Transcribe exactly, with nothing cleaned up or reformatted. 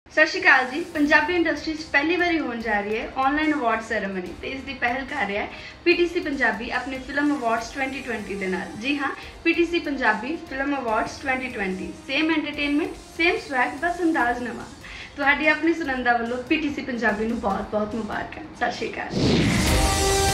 सत श्री अकाल जी। पंजाबी इंडस्ट्री पहली बारी होने जा रही है ऑनलाइन अवार्ड सैरेमनी तो इसकी पहल कर रहा है पीटीसी पंजाबी अपने फिल्म अवार्ड्स ट्वेंटी ट्वेंटी के नाल। जी हाँ, PTC Punjabi film awards twenty twenty same entertainment same swag बस अंदाज नवा। तुहाडी अपनी सुनंदा वालों पीटीसी पंजाबी नूं बहुत बहुत मुबारक। सत श्री अकाल।